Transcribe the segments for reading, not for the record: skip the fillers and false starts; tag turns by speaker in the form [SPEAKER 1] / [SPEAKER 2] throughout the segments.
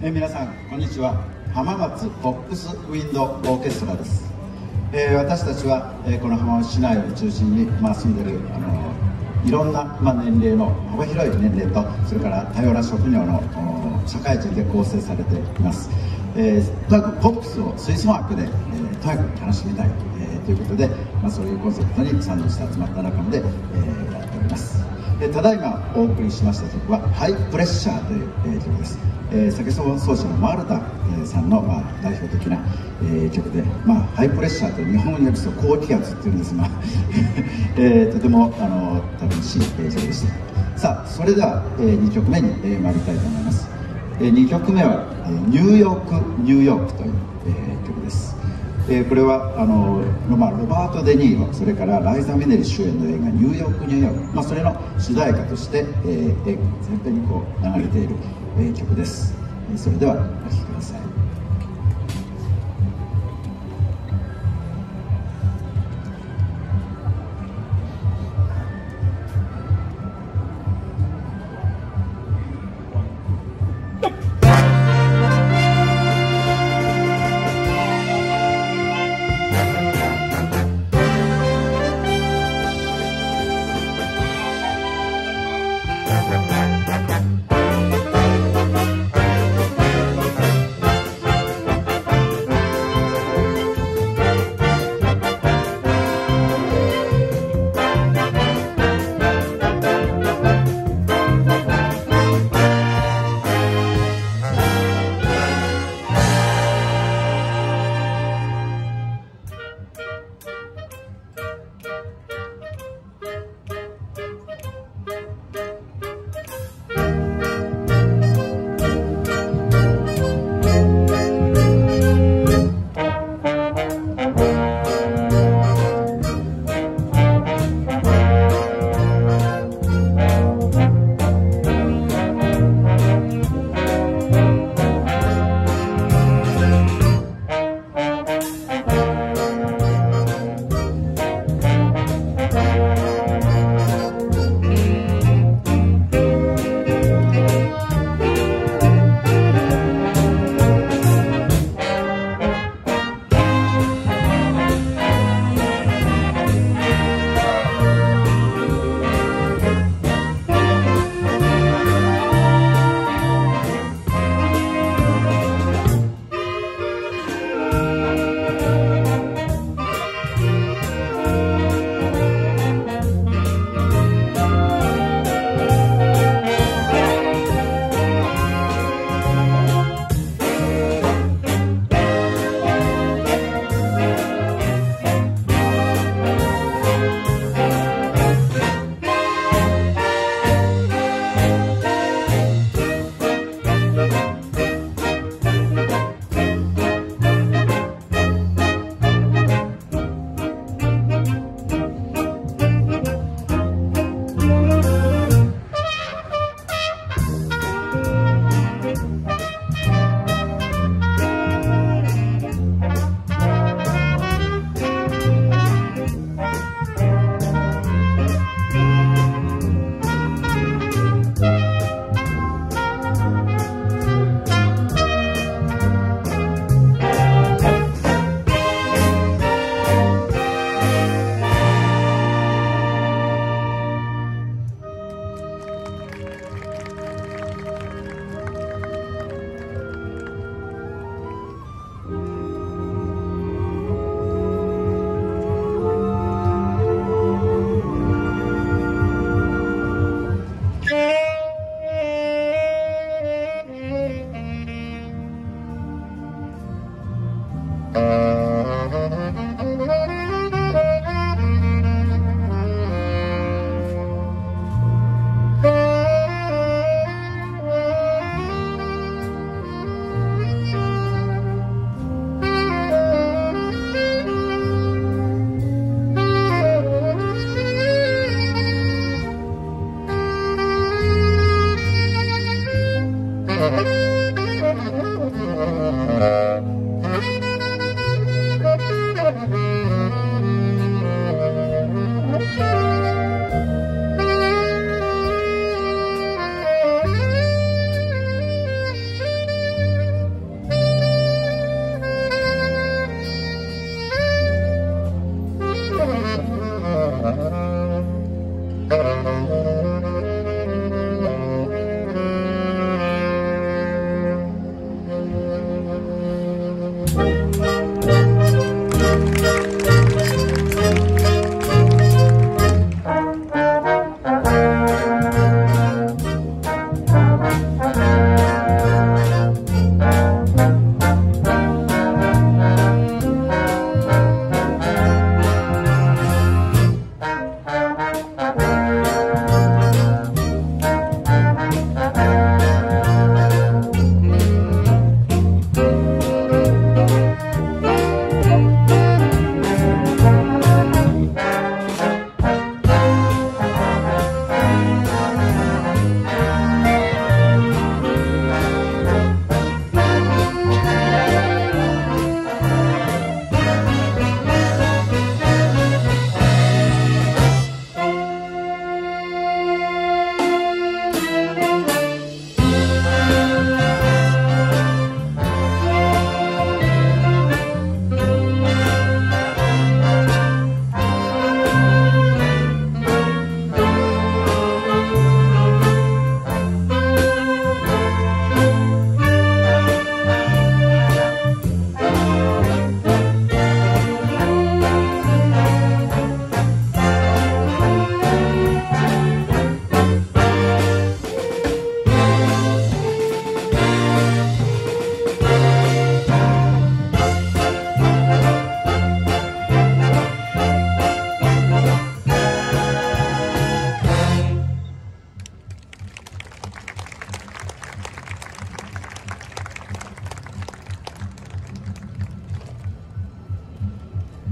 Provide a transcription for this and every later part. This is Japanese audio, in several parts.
[SPEAKER 1] 皆さんこんにちは。浜松ポップスウィンドオーケストラです。私たちは、この浜松市内を中心に、住んでるいろんな、年齢の幅広い年齢と、それから多様な職業の社会人で構成されています。とにかくポップスを吹奏楽で、とにかく楽しみたい、ということで、そういうコンセプトに賛同して集まった仲間で、やっております。ただいまお送りしました曲は「ハイプレッシャー」という曲です。サキソフォン奏者のマルタさんの代表的な曲で、ハイプレッシャーと日本語に訳すと高気圧っていうんですがとても楽しい曲でした。さあ、それでは2曲目に参りたいと思います。2曲目は「ニューヨークニューヨーク」という曲です。これはロバート・デ・ニーロ、それからライザ・ミネリ主演の映画「ニューヨークニューヨーク」それの主題歌として、映画全編に流れている、曲です。それではお聴きください。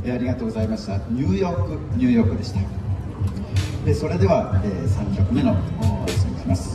[SPEAKER 1] ありがとうございました。ニューヨークでした。それでは、3曲目の演奏に行きます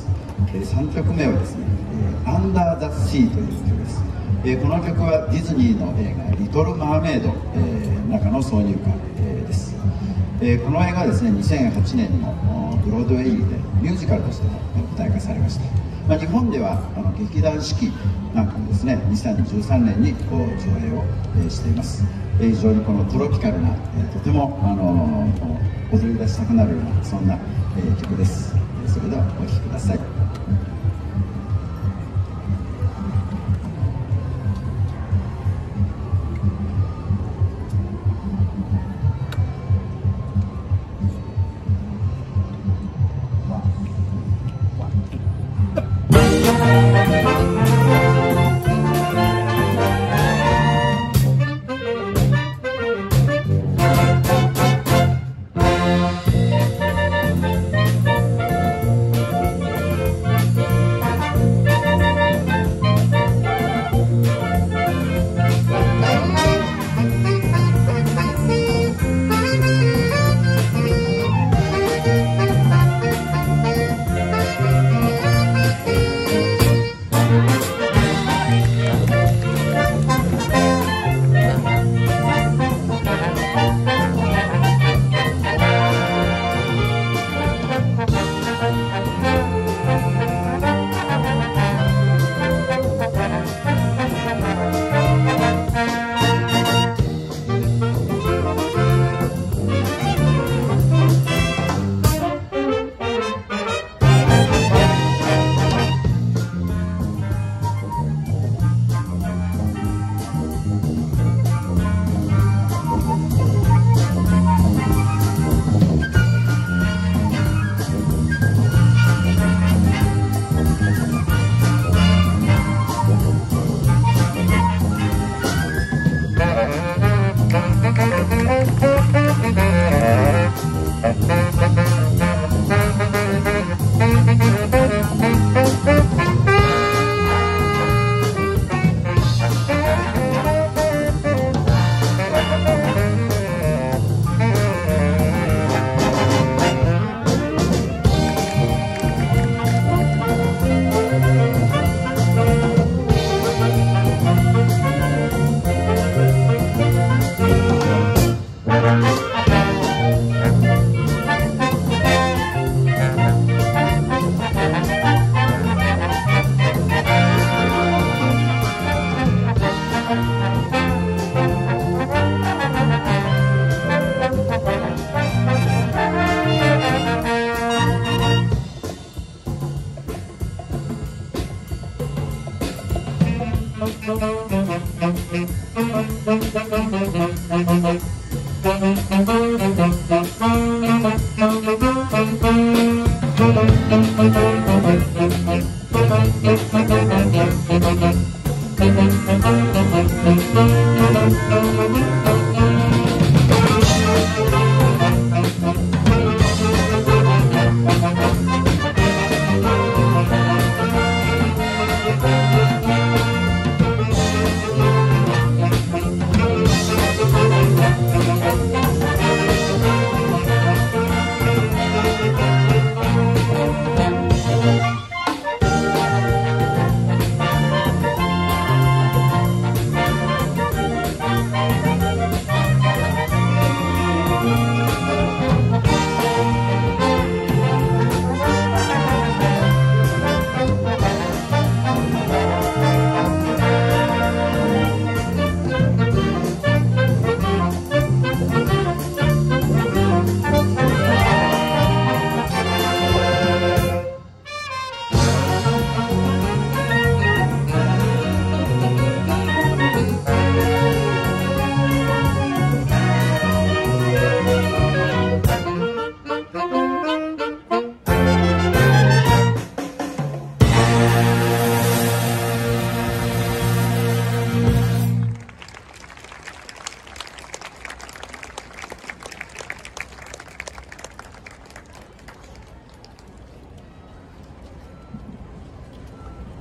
[SPEAKER 1] 。3曲目はですね「アンダー・ザ・シー」という曲です。この曲はディズニーの映画「リトル・マーメイド」の中の挿入歌です。この映画はですね2008年のブロードウェイでミュージカルとしても舞台化されました。日本では劇団四季なんかもですね2013年に上映をしています。非常にこのトロピカルなとても踊り出したくなるようなそんな曲です。それではお聴きください。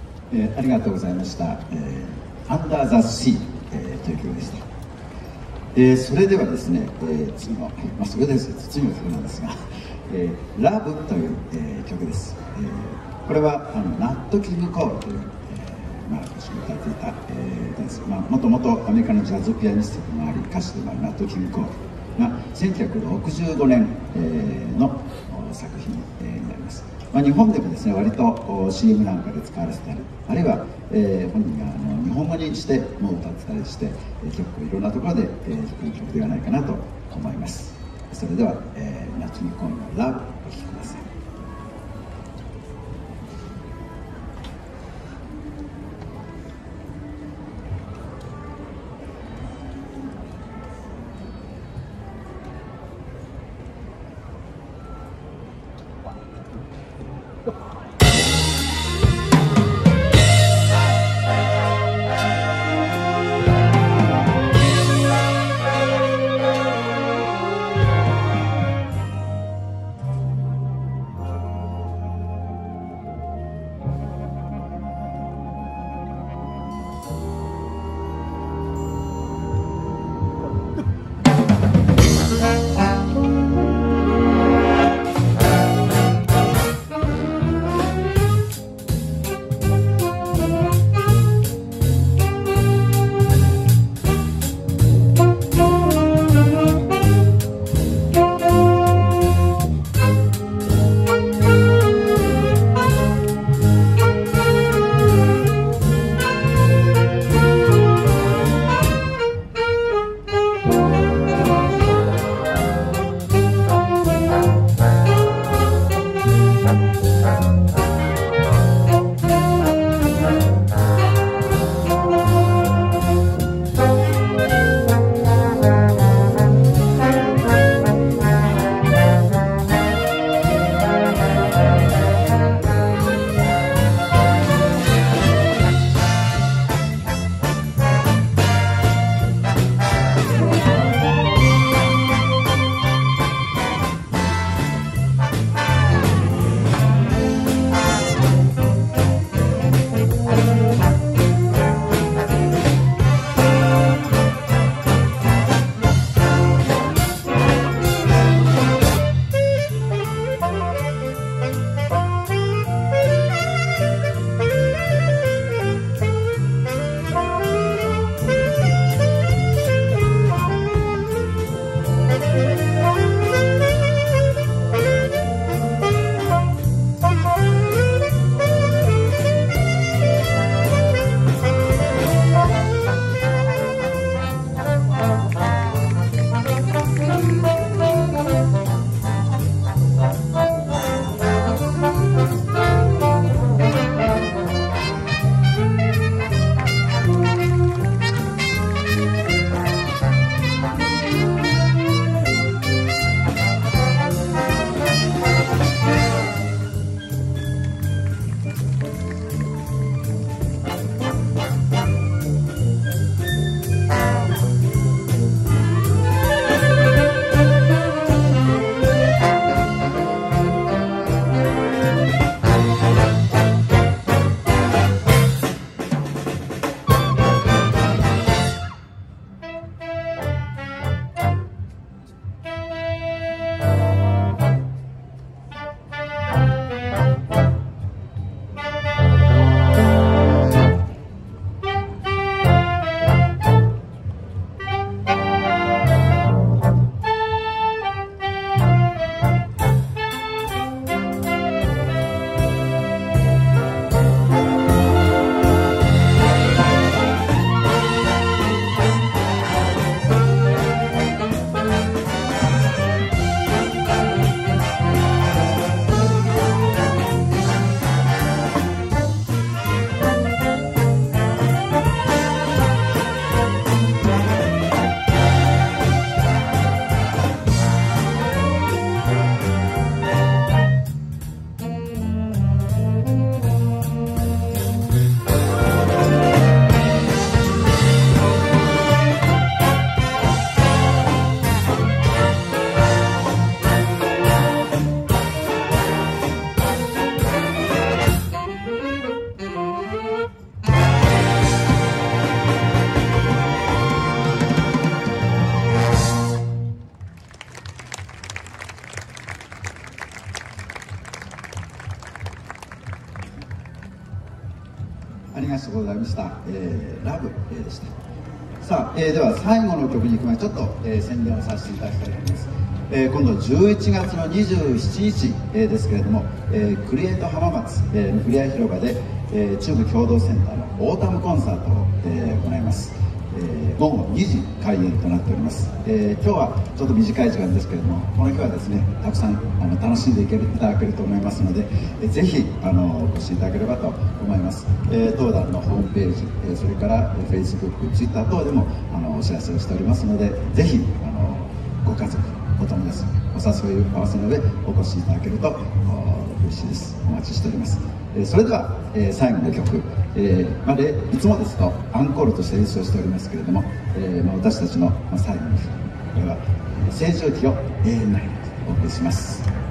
[SPEAKER 1] ありがとうございました。アンダー・ザ・シー、という曲でした。 それではですね、次の、それです次の曲なんですが「ラブ」という、曲です。これはナット・キング・コールという、私が歌っていた、歌です。もともとアメリカのジャズピアニストでもあり歌手でもあるナット・キング・コールが1965年、の作品になります。日本でもですね割と CM なんかで使われてたり、あるいは、本人が日本語にしても歌ってたりして、結構いろんなところで弾く曲ではないかなと思います。それでは、ナット・キング・コールの「ラブ」お聴きください。 ありがとうございました。ラブでした。さあ、では最後の曲に行く前にちょっと、宣伝をさせていただきたいと思います。今度11月の27日、ですけれども、クリエイト浜松、ふれあい広場で、中部共同センターのオータムコンサートを、行います。午後2時開演となっております。今日はちょっと短い時間ですけれども、この日はですね、たくさん楽しんでいただけると思いますので、ぜひお越しいただければと思います。当団のホームページ、それから Facebook、Twitter 等でもお知らせをしておりますので、ぜひご家族、お友達、お誘い合わせの上お越しいただけると嬉しいです。お待ちしております。それでは、最後の曲、いつもですとアンコールとして演奏しておりますけれども、私たちの最後の曲、これは「星条記を永遠なり」とお送りします。